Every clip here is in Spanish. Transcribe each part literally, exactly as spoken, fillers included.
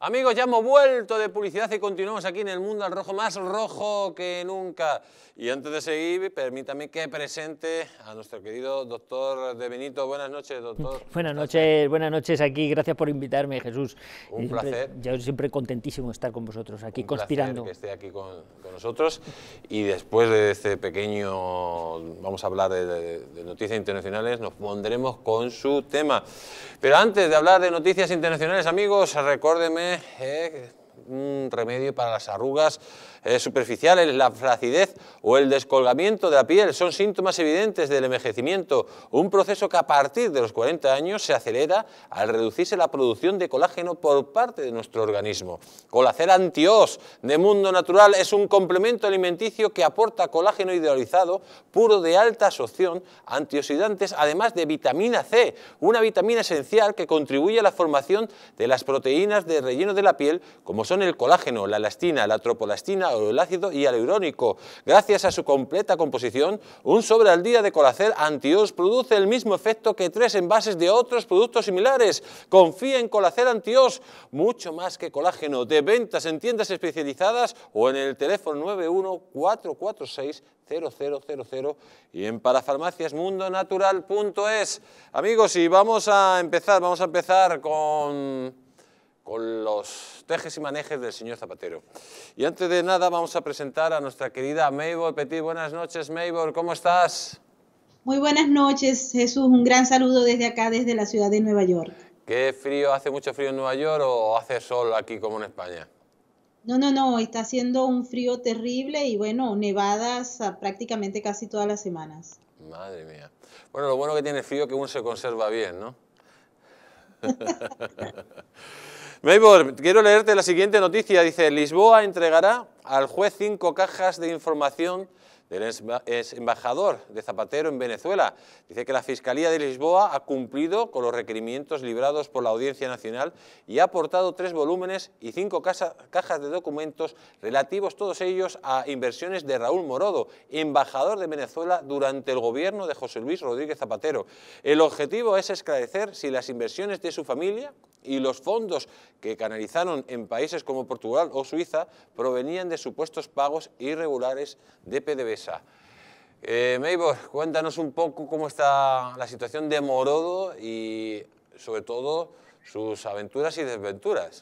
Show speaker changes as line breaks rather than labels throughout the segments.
Amigos, ya hemos vuelto de publicidad y continuamos aquí en el mundo al rojo, más rojo que nunca. Y antes de seguir, permítame que presente a nuestro querido doctor De Benito. Buenas noches, doctor.
Buenas noches, buenas noches aquí. Gracias por invitarme, Jesús.
Un
siempre,
placer.
Yo siempre contentísimo de estar con vosotros aquí,
Un
conspirando.
placer que esté aquí con, con nosotros. Y después de este pequeño, vamos a hablar de, de, de noticias internacionales, nos pondremos con su tema. Pero antes de hablar de noticias internacionales, amigos, recuérdenme Eh, un remedio para las arrugas eh, superficiales, la flacidez o el descolgamiento de la piel son síntomas evidentes del envejecimiento, un proceso que a partir de los cuarenta años se acelera al reducirse la producción de colágeno por parte de nuestro organismo. Colacel Anti-Os de Mundo Natural es un complemento alimenticio que aporta colágeno hidrolizado puro de alta absorción, antioxidantes, además de vitamina C, una vitamina esencial que contribuye a la formación de las proteínas de relleno de la piel, como son el colágeno, la elastina, la tropolastina, el ácido y el hialurónico. Gracias a su completa composición, un sobre al día de Colacel Anti-Os produce el mismo efecto que tres envases de otros productos similares. Confía en Colacel Anti-Os, mucho más que colágeno, de ventas en tiendas especializadas o en el teléfono nueve uno cuatro cuatro seis cero cero cero cero y en parafarmacias mundo natural punto es. Amigos, y vamos a empezar, vamos a empezar con... con los tejes y manejes del señor Zapatero. Y antes de nada vamos a presentar a nuestra querida Maybor Petit. Buenas noches, Maybor, ¿cómo estás?
Muy buenas noches, Jesús. Un gran saludo desde acá, desde la ciudad de Nueva York.
¿Qué frío? ¿Hace mucho frío en Nueva York o hace sol aquí como en España?
No, no, no, está haciendo un frío terrible y bueno, nevadas prácticamente casi todas las semanas.
Madre mía. Bueno, lo bueno que tiene frío es que uno se conserva bien, ¿no? Maybor, quiero leerte la siguiente noticia. Dice, Lisboa entregará al juez cinco cajas de información del embajador de Zapatero en Venezuela. Dice que la Fiscalía de Lisboa ha cumplido con los requerimientos librados por la Audiencia Nacional y ha aportado tres volúmenes y cinco cajas de documentos relativos todos ellos a inversiones de Raúl Morodo, embajador de Venezuela durante el gobierno de José Luis Rodríguez Zapatero. El objetivo es esclarecer si las inversiones de su familia y los fondos que canalizaron en países como Portugal o Suiza provenían de supuestos pagos irregulares de P D V S A. Eh, Maybor, cuéntanos un poco cómo está la situación de Morodo y, sobre todo, sus aventuras y desventuras.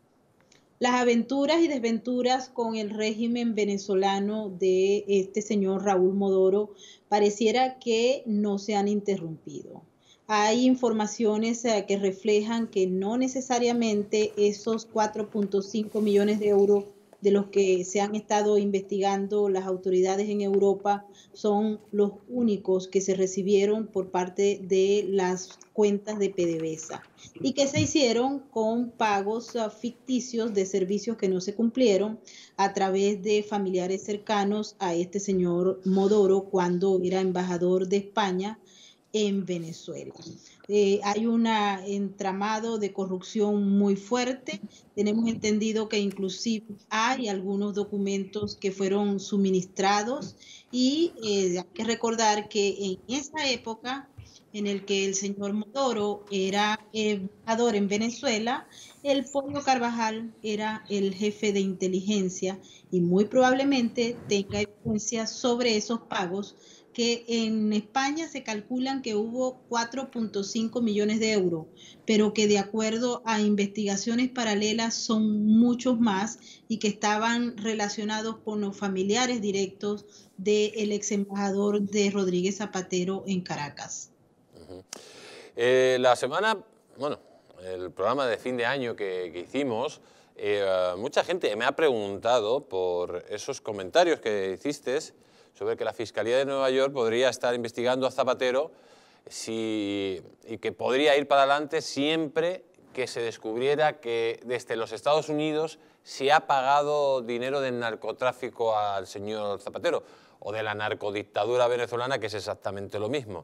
Las aventuras y desventuras con el régimen venezolano de este señor Raúl Morodo pareciera que no se han interrumpido. Hay informaciones eh, que reflejan que no necesariamente esos cuatro punto cinco millones de euros de los que se han estado investigando las autoridades en Europa son los únicos que se recibieron por parte de las cuentas de P D V S A y que se hicieron con pagos uh, ficticios de servicios que no se cumplieron a través de familiares cercanos a este señor Morodo cuando era embajador de España en Venezuela. Eh, hay un entramado de corrupción muy fuerte. Tenemos entendido que inclusive hay algunos documentos que fueron suministrados y eh, hay que recordar que en esa época en el que el señor Morodo era embajador en Venezuela, el Pollo Carvajal era el jefe de inteligencia y muy probablemente tenga evidencia sobre esos pagos, que en España se calculan que hubo cuatro punto cinco millones de euros, pero que de acuerdo a investigaciones paralelas son muchos más y que estaban relacionados con los familiares directos del ex embajador de Rodríguez Zapatero en Caracas.
Uh-huh. eh, la semana, bueno, el programa de fin de año que, que hicimos, eh, mucha gente me ha preguntado por esos comentarios que hiciste sobre que la Fiscalía de Nueva York podría estar investigando a Zapatero si, y que podría ir para adelante siempre que se descubriera que desde los Estados Unidos se ha pagado dinero del narcotráfico al señor Zapatero o de la narcodictadura venezolana, que es exactamente lo mismo.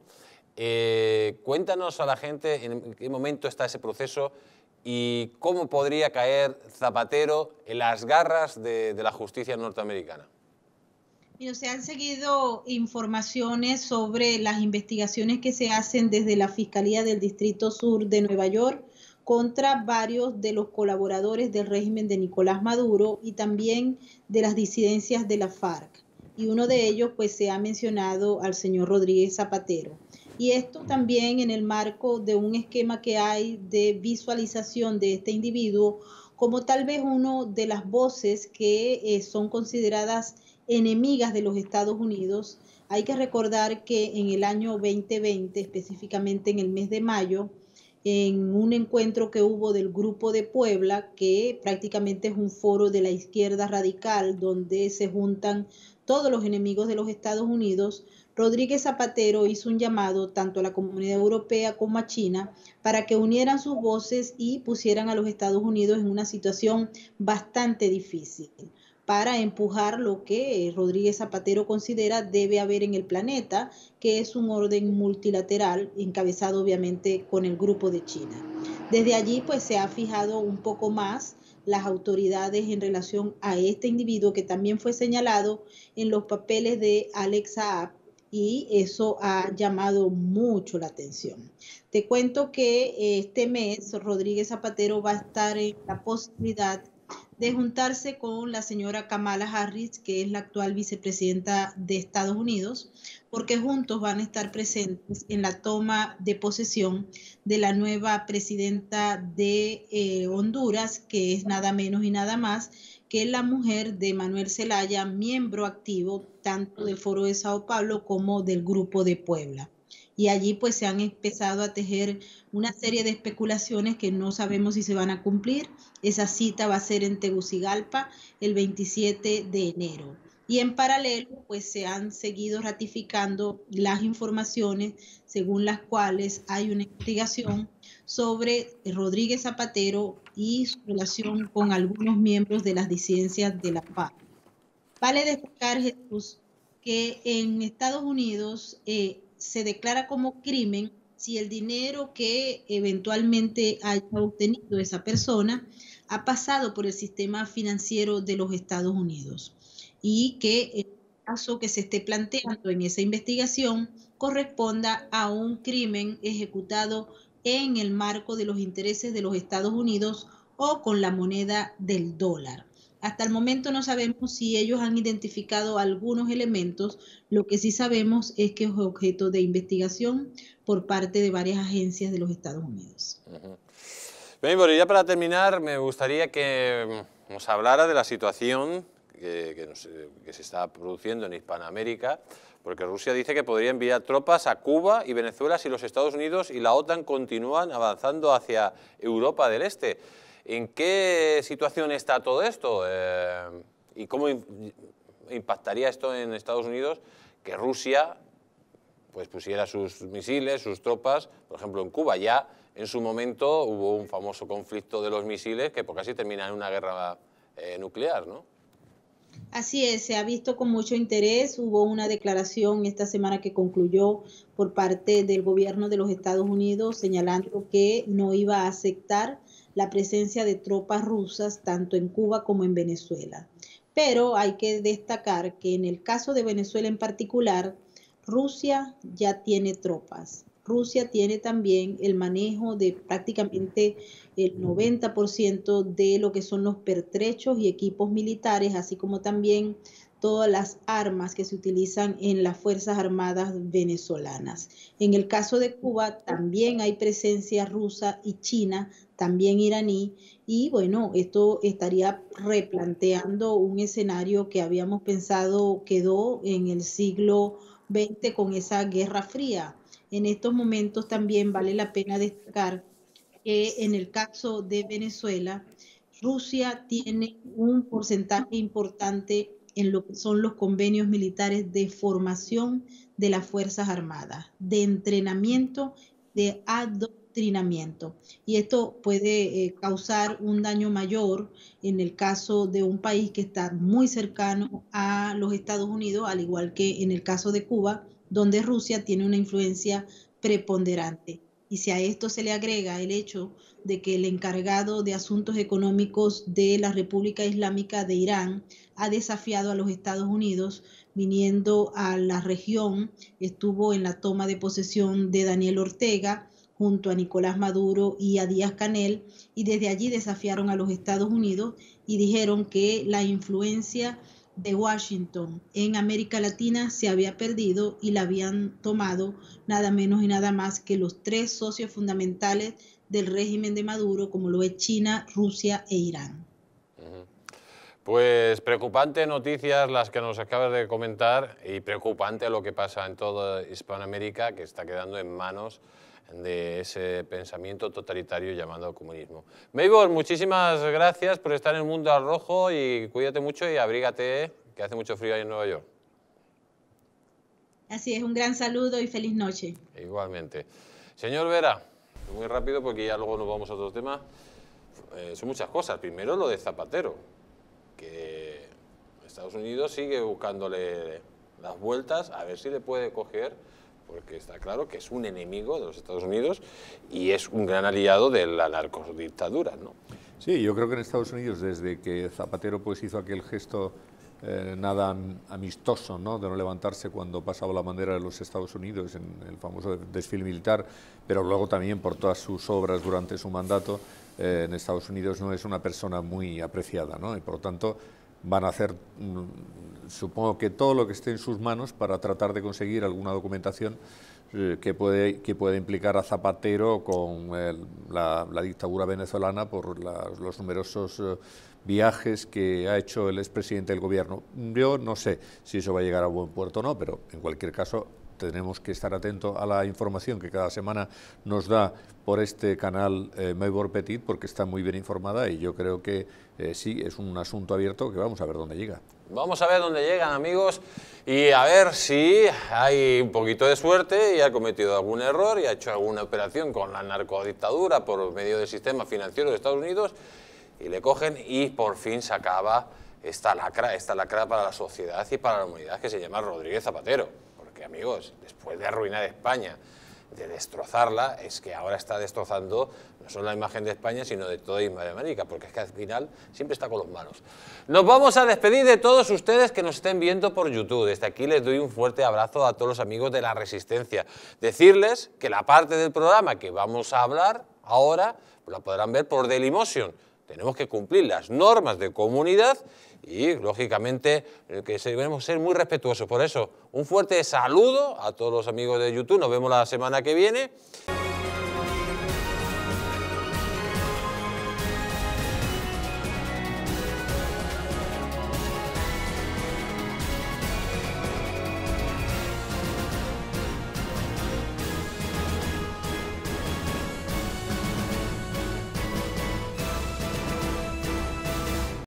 Eh, cuéntanos a la gente en qué momento está ese proceso y cómo podría caer Zapatero en las garras de, de la justicia norteamericana.
Y se han seguido informaciones sobre las investigaciones que se hacen desde la Fiscalía del Distrito Sur de Nueva York contra varios de los colaboradores del régimen de Nicolás Maduro y también de las disidencias de la FARC. Y uno de ellos, pues, se ha mencionado al señor Rodríguez Zapatero. Y esto también en el marco de un esquema que hay de visualización de este individuo como tal vez uno de las voces que eh, son consideradas enemigas de los Estados Unidos. Hay que recordar que en el año veinte veinte, específicamente en el mes de mayo, en un encuentro que hubo del Grupo de Puebla, que prácticamente es un foro de la izquierda radical, donde se juntan todos los enemigos de los Estados Unidos, Rodríguez Zapatero hizo un llamado tanto a la comunidad europea como a China para que unieran sus voces y pusieran a los Estados Unidos en una situación bastante difícil para empujar lo que Rodríguez Zapatero considera debe haber en el planeta, que es un orden multilateral encabezado obviamente con el Grupo de China. Desde allí pues se ha fijado un poco más las autoridades en relación a este individuo que también fue señalado en los papeles de Alex Saab, y eso ha llamado mucho la atención. Te cuento que este mes Rodríguez Zapatero va a estar en la posibilidad de juntarse con la señora Kamala Harris, que es la actual vicepresidenta de Estados Unidos, porque juntos van a estar presentes en la toma de posesión de la nueva presidenta de eh, Honduras, que es nada menos y nada más que es la mujer de Manuel Zelaya, miembro activo tanto del Foro de Sao Paulo como del Grupo de Puebla. Y allí pues se han empezado a tejer una serie de especulaciones que no sabemos si se van a cumplir. Esa cita va a ser en Tegucigalpa el veintisiete de enero. Y en paralelo pues se han seguido ratificando las informaciones según las cuales hay una investigación sobre Rodríguez Zapatero y su relación con algunos miembros de las disidencias de la FARC. Vale destacar, Jesús, que en Estados Unidos eh, se declara como crimen si el dinero que eventualmente haya obtenido esa persona ha pasado por el sistema financiero de los Estados Unidos y que el caso que se esté planteando en esa investigación corresponda a un crimen ejecutado en el marco de los intereses de los Estados Unidos o con la moneda del dólar. Hasta el momento no sabemos si ellos han identificado algunos elementos. Lo que sí sabemos es que es objeto de investigación por parte de varias agencias de los Estados Unidos.
Uh-huh. Bien, bueno, ya para terminar, me gustaría que nos hablara de la situación que, que, nos, que se está produciendo en Hispanoamérica, porque Rusia dice que podría enviar tropas a Cuba y Venezuela si los Estados Unidos y la OTAN continúan avanzando hacia Europa del Este. ¿En qué situación está todo esto? Eh, ¿Y cómo impactaría esto en Estados Unidos que Rusia pues, pusiera sus misiles, sus tropas, por ejemplo en Cuba? Ya en su momento hubo un famoso conflicto de los misiles que por casi termina en una guerra eh, nuclear, ¿no?
Así es, se ha visto con mucho interés. Hubo una declaración esta semana que concluyó por parte del gobierno de los Estados Unidos señalando que no iba a aceptar la presencia de tropas rusas tanto en Cuba como en Venezuela. Pero hay que destacar que en el caso de Venezuela en particular, Rusia ya tiene tropas. Rusia tiene también el manejo de prácticamente el noventa por ciento de lo que son los pertrechos y equipos militares, así como también todas las armas que se utilizan en las Fuerzas Armadas venezolanas. En el caso de Cuba también hay presencia rusa y china, también iraní, y bueno, esto estaría replanteando un escenario que habíamos pensado quedó en el siglo veinte con esa Guerra Fría. En estos momentos también vale la pena destacar que en el caso de Venezuela, Rusia tiene un porcentaje importante en lo que son los convenios militares de formación de las Fuerzas Armadas, de entrenamiento, de adoctrinamiento. Y esto puede eh, causar un daño mayor en el caso de un país que está muy cercano a los Estados Unidos, al igual que en el caso de Cuba, donde Rusia tiene una influencia preponderante. Y si a esto se le agrega el hecho de que el encargado de asuntos económicos de la República Islámica de Irán ha desafiado a los Estados Unidos, viniendo a la región, estuvo en la toma de posesión de Daniel Ortega, junto a Nicolás Maduro y a Díaz-Canel, y desde allí desafiaron a los Estados Unidos y dijeron que la influencia de Washington en América Latina se había perdido y la habían tomado nada menos y nada más que los tres socios fundamentales del régimen de Maduro, como lo es China, Rusia e Irán.
Pues preocupantes noticias las que nos acabas de comentar y preocupante lo que pasa en toda Hispanoamérica, que está quedando en manos de ese pensamiento totalitario llamado comunismo. Maybor, muchísimas gracias por estar en el Mundo al Rojo y cuídate mucho y abrígate, que hace mucho frío ahí en Nueva York.
Así es, un gran saludo y feliz noche.
Igualmente. Señor Vera, muy rápido porque ya luego nos vamos a otro tema. Eh, son muchas cosas. Primero lo de Zapatero, que Estados Unidos sigue buscándole las vueltas a ver si le puede coger, porque está claro que es un enemigo de los Estados Unidos y es un gran aliado de la narcodictadura, ¿no?
Sí, yo creo que en Estados Unidos, desde que Zapatero pues hizo aquel gesto eh, nada amistoso, ¿no?, de no levantarse cuando pasaba la bandera de los Estados Unidos en el famoso desfile militar, pero luego también por todas sus obras durante su mandato, eh, en Estados Unidos no es una persona muy apreciada, ¿no? Y por lo tanto van a hacer, supongo que todo lo que esté en sus manos para tratar de conseguir alguna documentación eh, que puede que pueda implicar a Zapatero con el, la, la dictadura venezolana por la, los numerosos eh, viajes que ha hecho el expresidente del gobierno. Yo no sé si eso va a llegar a buen puerto o no, pero en cualquier caso tenemos que estar atentos a la información que cada semana nos da por este canal eh, Maybor Petit, porque está muy bien informada y yo creo que eh, sí, es un asunto abierto que vamos a ver dónde llega.
Vamos a ver dónde llegan, amigos, y a ver si hay un poquito de suerte y ha cometido algún error y ha hecho alguna operación con la narcodictadura por medio del sistema financiero de Estados Unidos y le cogen y por fin se acaba esta lacra, esta lacra para la sociedad y para la humanidad que se llama Rodríguez Zapatero. Porque, amigos, después de arruinar España, de destrozarla, es que ahora está destrozando no solo la imagen de España, sino de toda Hispanoamérica, porque es que al final siempre está con los malos. Nos vamos a despedir de todos ustedes que nos estén viendo por YouTube. Desde aquí les doy un fuerte abrazo a todos los amigos de La Resistencia. Decirles que la parte del programa que vamos a hablar ahora, pues la podrán ver por Dailymotion. Tenemos que cumplir las normas de comunidad y, lógicamente, que debemos ser muy respetuosos. Por eso, un fuerte saludo a todos los amigos de YouTube. Nos vemos la semana que viene.